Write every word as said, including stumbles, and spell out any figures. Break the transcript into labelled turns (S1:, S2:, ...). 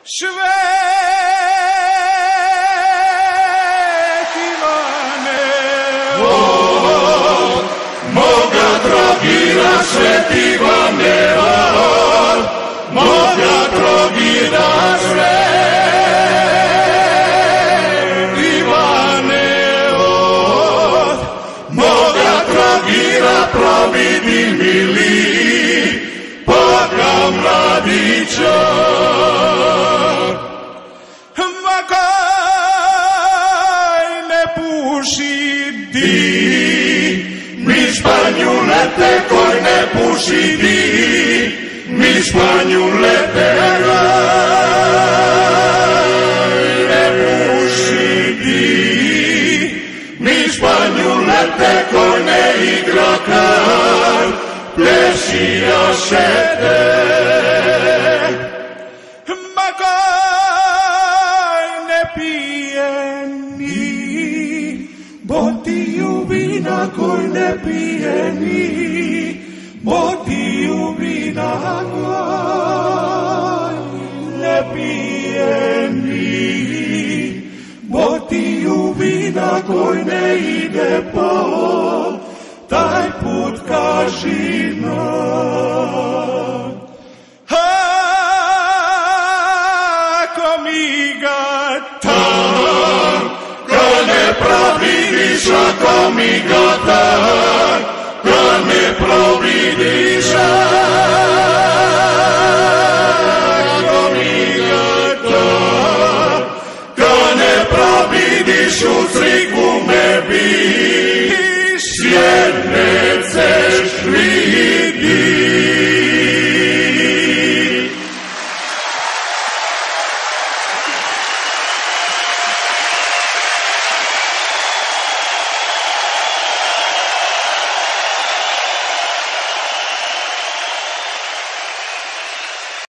S1: Sveti Ivane, od moga Trogira, Sveti Ivane, od moga Trogira, Sveti Ivane, od moga Trogira, providi mili Boga mladića. Mi Španjulete koji ne puši di, mi Španjulete ne puši di, mi Španjulete koji ne igra kar, plešija šete. Ma kaj ne pije ni, botiju vina koji ne pije ni, botiju vina koji ne pije ni, botiju vina koji ne ide po taj put kaži nam. Ako mi ga tam, ko ne providiš, ako mi ga tam, ko ne providiš,